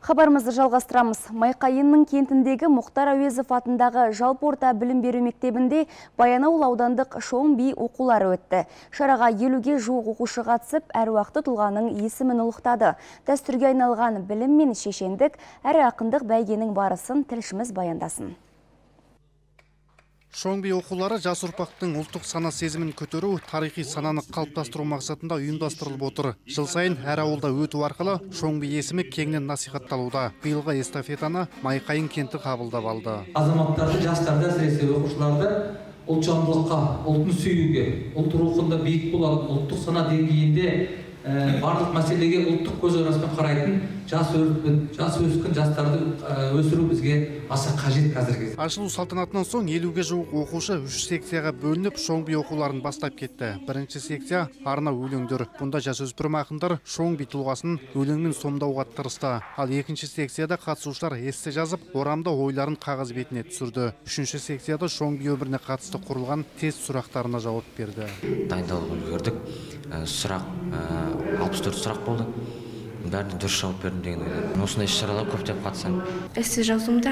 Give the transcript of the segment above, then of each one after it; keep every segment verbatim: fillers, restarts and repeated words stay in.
Хабарымызды жалғастырамыз. Майқайынның кентіндегі Мұхтар Әуезов атындағы жалпы орта білім беру мектебінде Баянауыл аудандық шоң би оқулары өтті. Шараға елуге жуық оқушы қатысып, әруақты тұлғаның есімін ұлықтады. Дәстүрге айналған білім мен шешендік, әрі ақындық бәйгенің барысын тілшіміз баяндасын. Шоң би оқулары жас ұрпақтың ұлттық сана сезімін көтеру, тарихи сананы қалыптастыру мақсатында ұйымдастырылып отыр. Жыл сайын әр ауылда өту арқылы шоң би есімі кеңінен насихатталуда. Биылғы эстафетаны Майқайын кенті қабылдап алды. Азаматтарды, жастарды, әсіресе оқушыларды ұлтжандылыққа, ұлтын сүюге, ұлт рухында биік болатын, ұлттық сана деңгейінде барлық мәселеге ұлттық көзқараспен қарайтын жас өркен, жас өскен жастарды өсіру бізге аса қажет қазіргі. Ашылу салтанатынан соң елуге жуық оқушы үш секцияға бөлініп шоң би оқуларын бастап кетті. Бірінші секция арна өлеңдер. Бұнда жасөспірім ақындар шоң би тұлғасын өлеңмен сомдауға тырысты. Ал екінші секцияда қатысушылар эссе жазып, орамды ойларын қағаз бетіне түсірді. Үшінші секцияда шоң би өміріне қатысты құрылған тест сұрақтарына жауап берді. Дайындалып үлгердік. Сұрақ алпыс төрт сұрақ болды. Бәріне дұрыс жауап бердім деген ойдамын. Осындай іс-шараларға көптеп қатысамын. Эссе жазуымда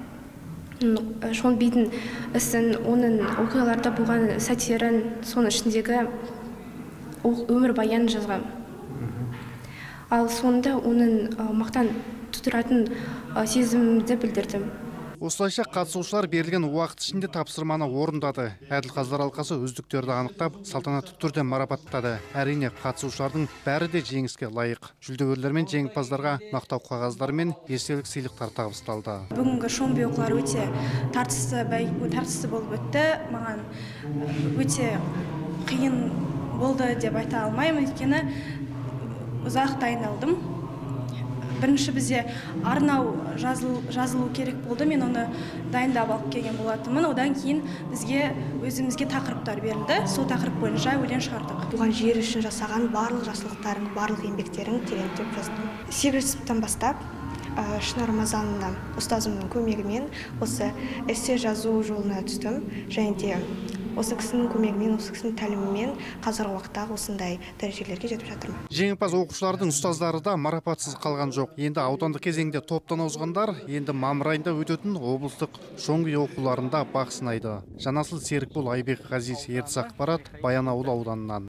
шоң бидің ісін, оның оқиғаларда болған сәттерін, соның ішіндегі өмір баянын жазғам. Ал соңында оның мақтан тұтыратын сезімімді білдірдім. Осылайша қатысушылар берілген уақыт ішінде тапсырманы орындады. Әділқазылар алқасы үздіктерді анықтап, салтанатты түрде марапаттады. Әрине, қатысушылардың бәрі де жеңіске лайық. Жүлдегерлер мен жеңімпаздарға мақтау қағаздары мен естелік сыйлықтар табысталды. Бүгінгі шоң би оқулары өте тартысты болып өтті. Маған өте қиын болды деп айта алмаймын, өйткені ұзақ дайындалдым. Бірінші бізде арнау жазылу керек болды. Мен оны дайындап алып келген болатынмын. Одан кейін бізге өзімізге тақырыптар берілді. Сол тақырып бойынша өлең шығардық. Туған жер үшін жасаған барлық жақсылықтарың, барлық еңбектерің тереңдеп жаздым. Сегізінші сыныптан бастап Шынар Рамазановна ұстазымның көмегімен осы эссе жазу жолына түстім. Және де осы кісінің көмегімен, осы кісінің тәлімімен қазіргі уақытта осындай дәрежелерге жетіп жатырмын. Жеңімпаз оқушылардың ұстаздары да марапатсыз қалған жоқ. Енді аудандық кезеңде топтан озғандар енді мамыр айында өтетін облыстық шоң би оқуларында бақ сынайды. Жанасыл Серікбол, Айбек Ғазиз, Ертіс Ақпарат, Баянауыл ауданынан.